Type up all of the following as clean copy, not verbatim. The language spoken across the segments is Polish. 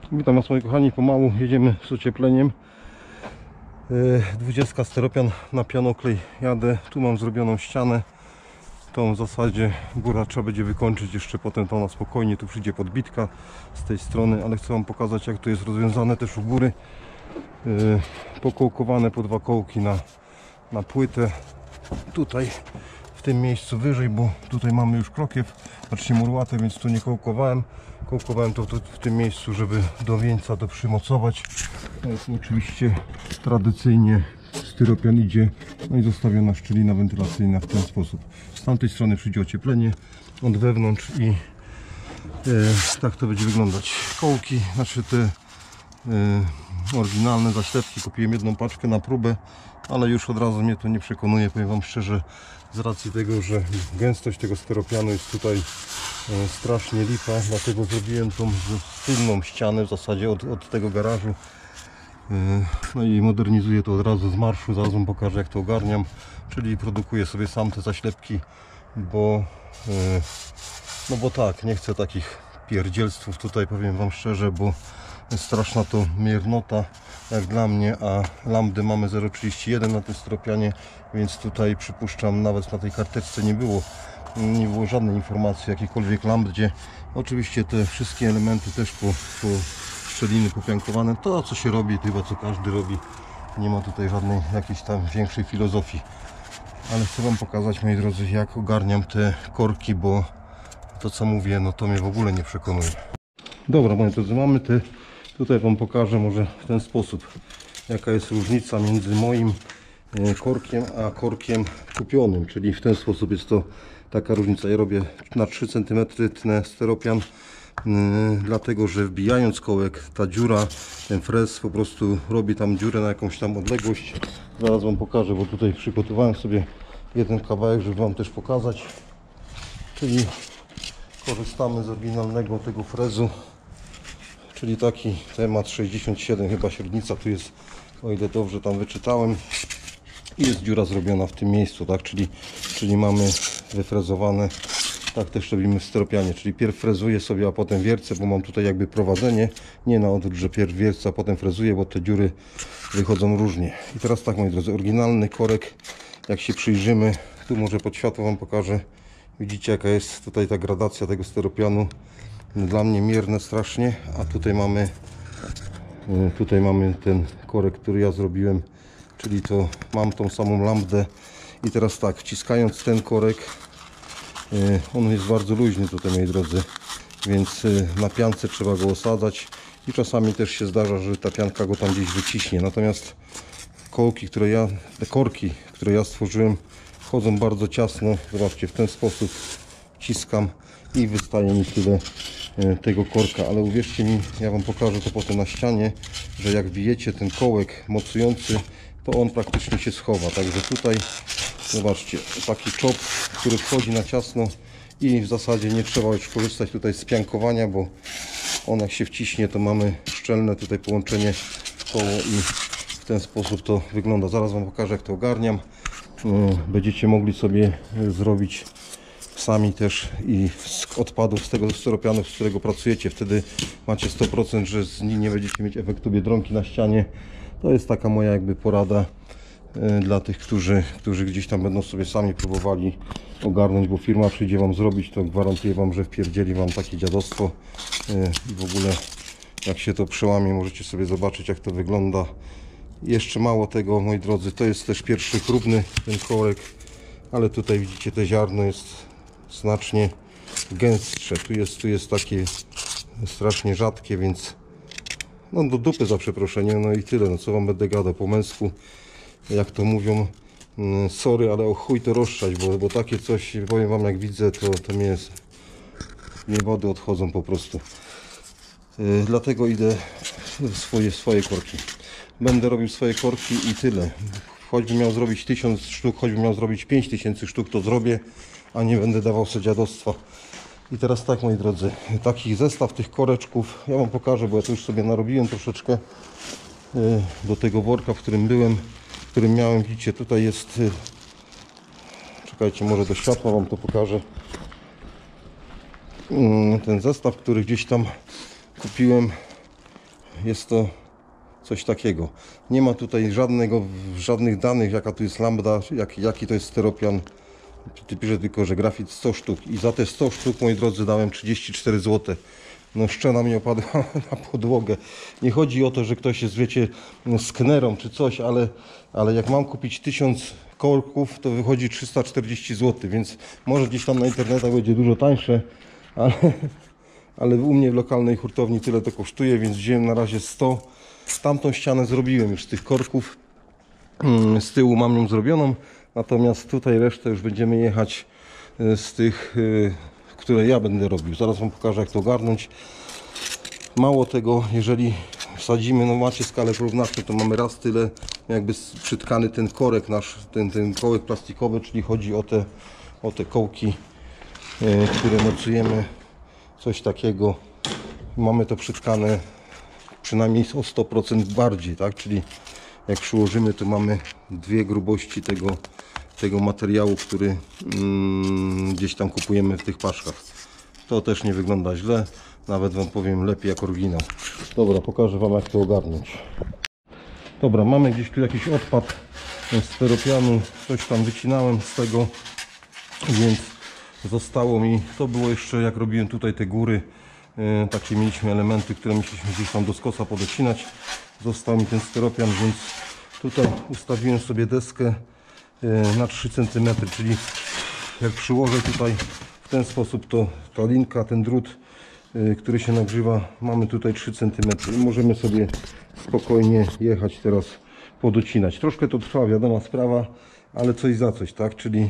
Witam Was, moi kochani, pomału jedziemy z ociepleniem. 20 steropian na pianoklej jadę. Tu mam zrobioną ścianę. Tą w zasadzie góra trzeba będzie wykończyć, jeszcze potem to na spokojnie. Tu przyjdzie podbitka z tej strony, ale chcę Wam pokazać, jak to jest rozwiązane też u góry. Pokołkowane po dwa kołki na płytę. Tutaj w tym miejscu wyżej, bo tutaj mamy już krokiew, znaczy murłatę, więc tu nie kołkowałem. Kołkowałem to w tym miejscu, żeby do wieńca to przymocować. To jest oczywiście tradycyjnie styropian idzie, no i zostawiona szczelina wentylacyjna w ten sposób. Z tamtej strony przyjdzie ocieplenie od wewnątrz i tak to będzie wyglądać. Kołki, znaczy te oryginalne zaślepki, kupiłem jedną paczkę na próbę, ale już od razu mnie to nie przekonuje, powiem Wam szczerze, z racji tego, że gęstość tego styropianu jest tutaj strasznie lipa, dlatego zrobiłem tą tylną ścianę w zasadzie od tego garażu. No i modernizuję to od razu z marszu, zaraz Wam pokażę, jak to ogarniam, czyli produkuję sobie sam te zaślepki, bo no bo tak, nie chcę takich pierdzielstwów tutaj, powiem Wam szczerze, bo jest straszna to miernota jak dla mnie, a lambdy mamy 0,31 na tym styropianie, więc tutaj przypuszczam, nawet na tej karteczce nie było żadnej informacji jakiejkolwiek lambdzie. Oczywiście te wszystkie elementy też po szczeliny popiankowane, to co się robi, chyba co każdy robi, nie ma tutaj żadnej jakiejś tam większej filozofii, ale chcę Wam pokazać, moi drodzy, jak ogarniam te korki, bo to co mówię, no to mnie w ogóle nie przekonuje. Dobra, moi drodzy, mamy te, tutaj Wam pokażę może w ten sposób, jaka jest różnica między moim korkiem a korkiem kupionym, czyli w ten sposób jest to taka różnica. Ja robię na 3 cm tnę styropian, dlatego że wbijając kołek, ta dziura, ten frez po prostu robi tam dziurę na jakąś tam odległość. Zaraz Wam pokażę, bo tutaj przygotowałem sobie jeden kawałek, żeby Wam też pokazać, czyli korzystamy z oryginalnego tego frezu, czyli taki temat 67, chyba średnica tu jest, o ile dobrze tam wyczytałem, i jest dziura zrobiona w tym miejscu, tak, czyli mamy wyfrezowane. Tak też robimy w styropianie, czyli pierw frezuję sobie, a potem wiercę, bo mam tutaj jakby prowadzenie, nie na odwrót, że pierw wiercę, a potem frezuję, bo te dziury wychodzą różnie. I teraz tak, moi drodzy, oryginalny korek, jak się przyjrzymy, tu może pod światło Wam pokażę, widzicie, jaka jest tutaj ta gradacja tego styropianu, dla mnie mierne strasznie, a tutaj mamy ten korek, który ja zrobiłem, czyli to mam tą samą lambdę. I teraz tak, wciskając ten korek, on jest bardzo luźny tutaj, moi drodzy, więc na piance trzeba go osadzać i czasami też się zdarza, że ta pianka go tam gdzieś wyciśnie. Natomiast te korki, które ja stworzyłem, wchodzą bardzo ciasno. Zobaczcie, w ten sposób wciskam i wystaje mi tyle tego korka, ale uwierzcie mi, ja Wam pokażę to potem na ścianie, że jak wijecie ten kołek mocujący, to on praktycznie się schowa. Także tutaj zobaczcie, taki czop, który wchodzi na ciasno i w zasadzie nie trzeba już korzystać tutaj z piankowania, bo on jak się wciśnie, to mamy szczelne tutaj połączenie w koło i w ten sposób to wygląda. Zaraz Wam pokażę, jak to ogarniam. Będziecie mogli sobie zrobić sami też i z odpadów z tego styropianu, z którego pracujecie. Wtedy macie 100%, że z nim nie będziecie mieć efektu biedronki na ścianie. To jest taka moja jakby porada dla tych, którzy gdzieś tam będą sobie sami próbowali ogarnąć, bo firma przyjdzie Wam zrobić, to gwarantuję Wam, że wpierdzieli Wam takie dziadostwo i w ogóle jak się to przełamie, możecie sobie zobaczyć, jak to wygląda. Jeszcze mało tego, moi drodzy, to jest też pierwszy próbny ten korek, ale tutaj widzicie, te ziarno jest znacznie gęstsze, tu jest takie strasznie rzadkie, więc no do dupy, za przeproszeniem, no i tyle, no co Wam będę gadał po męsku, jak to mówią, sorry, ale o chuj to rozszczać, bo takie coś, powiem Wam, jak widzę, to mnie wody odchodzą po prostu. Dlatego idę w swoje korki. Będę robił swoje korki i tyle. Choćbym miał zrobić 1000 sztuk, choćbym miał zrobić 5000 sztuk, to zrobię, a nie będę dawał sobie dziadostwa. I teraz tak, moi drodzy, taki zestaw tych koreczków ja Wam pokażę, bo ja to już sobie narobiłem troszeczkę do tego worka, w którym miałem, widzicie, tutaj jest, czekajcie, może do światła Wam to pokażę, ten zestaw, który gdzieś tam kupiłem jest to coś takiego. Nie ma tutaj żadnych danych, jaka tu jest lambda, jaki to jest steropian. Piszę tylko, że grafit 100 sztuk i za te 100 sztuk, moi drodzy, dałem 34 zł. No szczena mi opadła na podłogę. Nie chodzi o to, że ktoś jest, wiecie, sknerą czy coś, ale jak mam kupić 1000 korków, to wychodzi 340 zł, więc może gdzieś tam na internetach będzie dużo tańsze, ale u mnie w lokalnej hurtowni tyle to kosztuje, więc wziąłem na razie 100. Tamtą ścianę zrobiłem już z tych korków. Z tyłu mam ją zrobioną, natomiast tutaj resztę już będziemy jechać z tych, które ja będę robił. Zaraz wam pokażę, jak to ogarnąć. Mało tego, jeżeli wsadzimy, no macie skalę porównawczą, to mamy raz tyle jakby przytkany ten korek nasz, ten kołek plastikowy, czyli chodzi o te kołki, które mocujemy, coś takiego. Mamy to przytkane przynajmniej o 100% bardziej, tak? Czyli jak przyłożymy, to mamy dwie grubości tego materiału, który gdzieś tam kupujemy w tych paczkach. To też nie wygląda źle, nawet wam powiem, lepiej jak oryginał. Dobra, pokażę wam, jak to ogarnąć. Dobra, mamy gdzieś tu jakiś odpad steropianu, coś tam wycinałem z tego, więc zostało mi, to było jeszcze jak robiłem tutaj te góry, takie mieliśmy elementy, które musieliśmy gdzieś tam do skosa podocinać. Został mi ten steropian, więc tutaj ustawiłem sobie deskę na 3 cm, czyli jak przyłożę tutaj w ten sposób, to ta linka, ten drut, który się nagrzewa, mamy tutaj 3 cm i możemy sobie spokojnie jechać teraz podocinać. Troszkę to trwa, wiadoma sprawa, ale coś za coś, tak? Czyli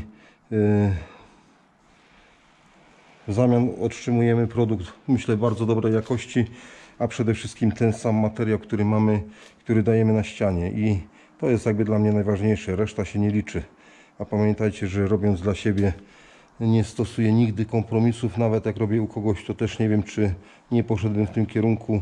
w zamian otrzymujemy produkt, myślę, bardzo dobrej jakości, a przede wszystkim ten sam materiał, który mamy, który dajemy na ścianie, i to jest jakby dla mnie najważniejsze, reszta się nie liczy. A pamiętajcie, że robiąc dla siebie nie stosuję nigdy kompromisów, nawet jak robię u kogoś, to też nie wiem, czy nie poszedłem w tym kierunku,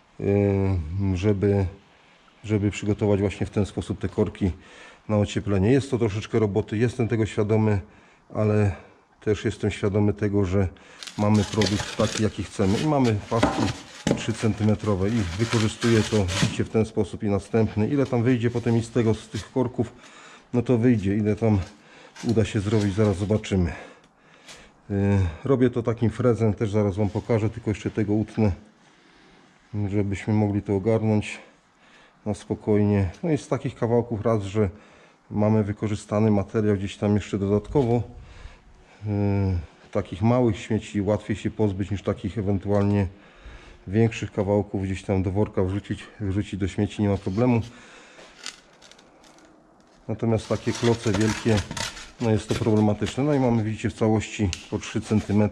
żeby przygotować właśnie w ten sposób te korki na ocieplenie. Jest to troszeczkę roboty, jestem tego świadomy, ale też jestem świadomy tego, że mamy produkt taki, jaki chcemy, i mamy paski 3 cm i wykorzystuję to, widzicie, w ten sposób i następny. Ile tam wyjdzie potem i z tych korków, no to wyjdzie. Ile tam uda się zrobić, zaraz zobaczymy. Robię to takim frezem, też zaraz wam pokażę, tylko jeszcze tego utnę, żebyśmy mogli to ogarnąć na spokojnie. No i z takich kawałków, raz, że mamy wykorzystany materiał gdzieś tam jeszcze dodatkowo, takich małych śmieci łatwiej się pozbyć niż takich ewentualnie większych kawałków, gdzieś tam do worka wrzucić do śmieci, nie ma problemu. Natomiast takie kloce wielkie, no jest to problematyczne. No i mamy, widzicie, w całości po 3 cm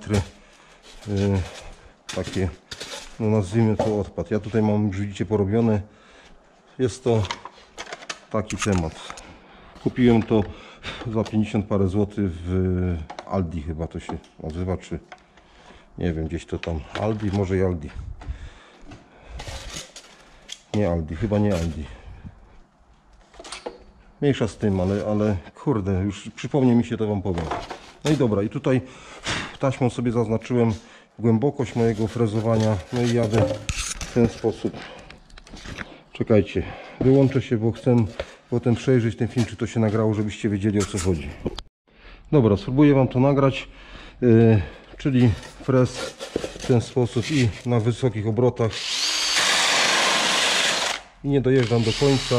takie, no nazwijmy to, odpad. Ja tutaj mam, już widzicie, porobione. Jest to taki temat. Kupiłem to za 50 parę złotych w Aldi, chyba to się nazywa, czy nie wiem, gdzieś to tam Aldi, może i Aldi. Nie Aldi, chyba nie Aldi. Mniejsza z tym, ale kurde, już przypomnie mi się, to wam powiem. No i dobra, i tutaj taśmą sobie zaznaczyłem głębokość mojego frezowania. No i jadę w ten sposób. Czekajcie, wyłączę się, bo chcę potem przejrzeć ten film, czy to się nagrało, żebyście wiedzieli, o co chodzi. Dobra, spróbuję wam to nagrać, czyli frez w ten sposób i na wysokich obrotach, i nie dojeżdżam do końca.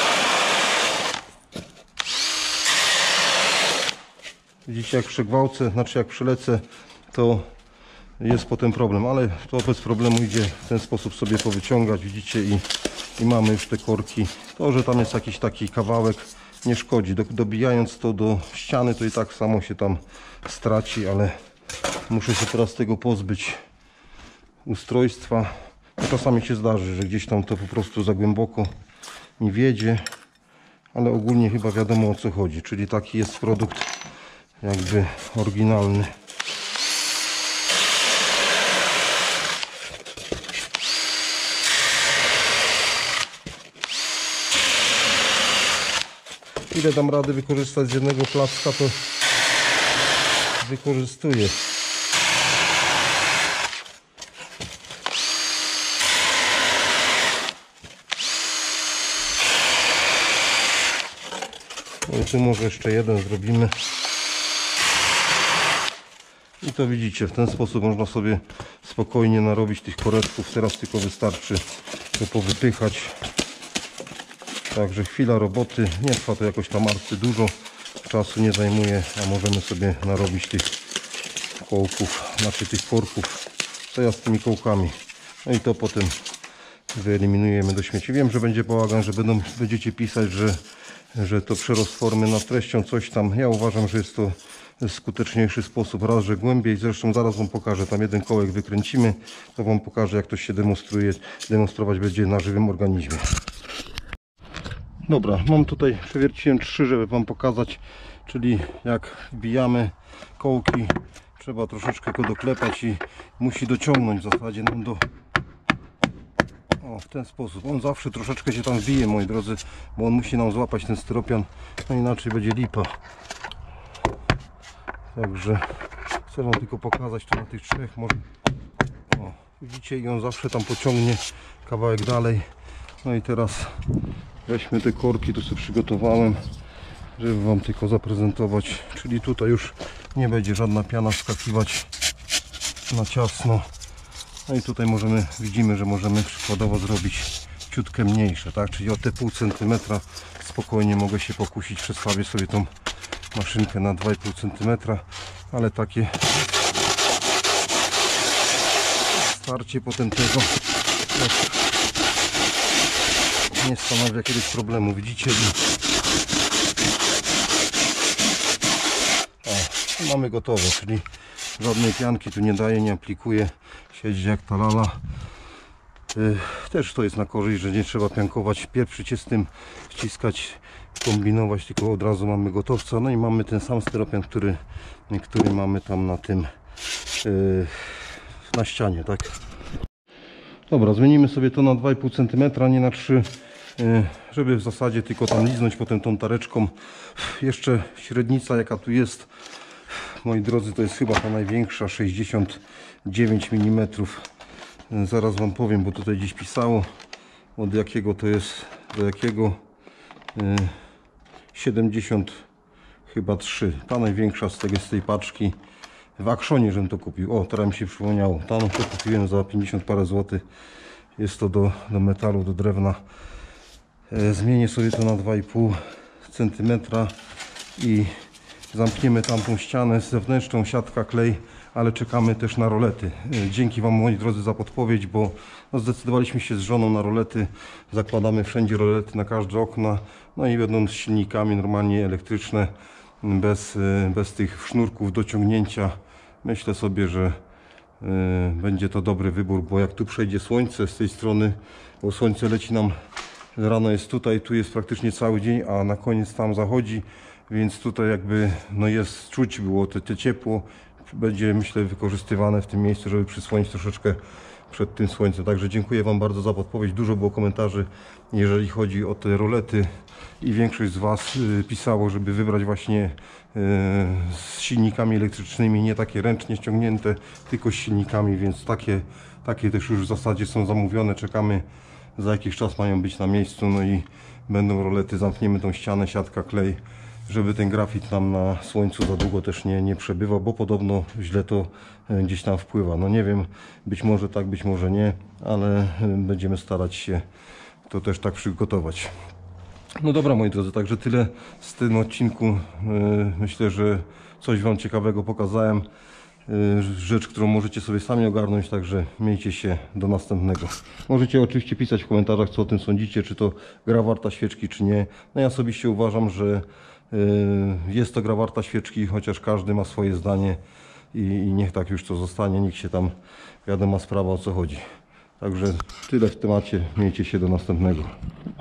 Widzicie, jak przegwałcę, znaczy jak przylecę, to jest potem problem, ale to bez problemu idzie w ten sposób sobie powyciągać, widzicie, i mamy już te korki. To, że tam jest jakiś taki kawałek, nie szkodzi. Dobijając to do ściany, to i tak samo się tam straci, ale muszę się teraz tego pozbyć ustrojstwa. Czasami się zdarzy, że gdzieś tam to po prostu za głęboko mi wiedzie, ale ogólnie chyba wiadomo, o co chodzi, czyli taki jest produkt jakby oryginalny. Ile dam rady wykorzystać z jednego placka, to wykorzystuję. I tu może jeszcze jeden zrobimy. I to widzicie, w ten sposób można sobie spokojnie narobić tych koreczków. Teraz tylko wystarczy to powypychać. Także chwila roboty, nie trwa to jakoś tam dużo czasu, nie zajmuje, a możemy sobie narobić tych kołków, znaczy tych korków, co ja z tymi kołkami. No i to potem wyeliminujemy do śmieci. Wiem, że będzie bałagan, że będziecie pisać, że to przerost formy nad treścią, coś tam. Ja uważam, że jest to skuteczniejszy sposób, raz, że głębiej. Zresztą zaraz Wam pokażę, tam jeden kołek wykręcimy, to Wam pokażę, jak to się demonstrować będzie na żywym organizmie. Dobra, mam tutaj, przewierciłem 3, żeby Wam pokazać, czyli jak wbijamy kołki, trzeba troszeczkę go doklepać i musi dociągnąć w zasadzie nam do... O, w ten sposób. On zawsze troszeczkę się tam wbije, moi drodzy, bo on musi nam złapać ten styropian, no inaczej będzie lipa. Także chcę Wam tylko pokazać to na tych 3, może... O, widzicie, i on zawsze tam pociągnie kawałek dalej. No i teraz weźmy te korki, tu sobie przygotowałem, żeby Wam tylko zaprezentować. Czyli tutaj już nie będzie żadna piana wskakiwać na ciasno. No i tutaj widzimy, że możemy przykładowo zrobić ciutkę mniejsze, tak? Czyli o te pół centymetra spokojnie mogę się pokusić, przestawię sobie tą maszynkę na 2,5 cm, ale takie starcie potem tego nie stanowi jakiegoś problemu, widzicie? O, mamy gotowe, czyli żadnej pianki tu nie daje, nie aplikuje, siedzi jak ta lala. Też to jest na korzyść, że nie trzeba piankować, pierwszy z tym wciskać, kombinować, tylko od razu mamy gotowca. No i mamy ten sam styropian, który mamy tam na tym na ścianie, tak? Dobra, zmienimy sobie to na 2,5 cm, nie na 3, żeby w zasadzie tylko tam liznąć potem tą tareczką. Jeszcze średnica, jaka tu jest, moi drodzy, to jest chyba ta największa, 69 mm. Zaraz Wam powiem, bo tutaj gdzieś pisało, od jakiego to jest do jakiego. 70 chyba 3, ta największa z tej paczki. W Actionie żebym to kupił. O, teraz mi się przypomniało, tam to kupiłem za 50 parę złotych. Jest to do metalu, do drewna. Zmienię sobie to na 2,5 cm i zamkniemy tamtą ścianę zewnętrzną, siatka, klej, ale czekamy też na rolety. Dzięki Wam, moi drodzy, za podpowiedź, bo zdecydowaliśmy się z żoną na rolety. Zakładamy wszędzie rolety na każde okna, no i będą z silnikami normalnie elektryczne, bez tych sznurków do ciągnięcia. Myślę sobie, że będzie to dobry wybór, bo jak tu przejdzie słońce z tej strony, bo słońce leci nam, rano jest tutaj, tu jest praktycznie cały dzień, a na koniec tam zachodzi, więc tutaj jakby no jest, czuć było te ciepło, będzie, myślę, wykorzystywane w tym miejscu, żeby przysłonić troszeczkę przed tym słońcem. Także dziękuję Wam bardzo za podpowiedź. Dużo było komentarzy, jeżeli chodzi o te rolety, i większość z Was pisało, żeby wybrać właśnie z silnikami elektrycznymi, nie takie ręcznie ściągnięte, tylko z silnikami, więc takie też już w zasadzie są zamówione. Czekamy, za jakiś czas mają być na miejscu, no i będą rolety. Zamkniemy tą ścianę, siatka, klej, żeby ten grafit nam na słońcu za długo też nie przebywał, bo podobno źle to gdzieś tam wpływa. No nie wiem, być może tak, być może nie, ale będziemy starać się to też tak przygotować. No dobra, moi drodzy, także tyle z tym odcinku. Myślę, że coś Wam ciekawego pokazałem. Rzecz, którą możecie sobie sami ogarnąć, także miejcie się do następnego. Możecie oczywiście pisać w komentarzach, co o tym sądzicie, czy to gra warta świeczki, czy nie. No ja osobiście uważam, że jest to gra warta świeczki, chociaż każdy ma swoje zdanie i niech tak już to zostanie, niech się tam, wiadoma sprawa, o co chodzi. Także tyle w temacie, miejcie się do następnego.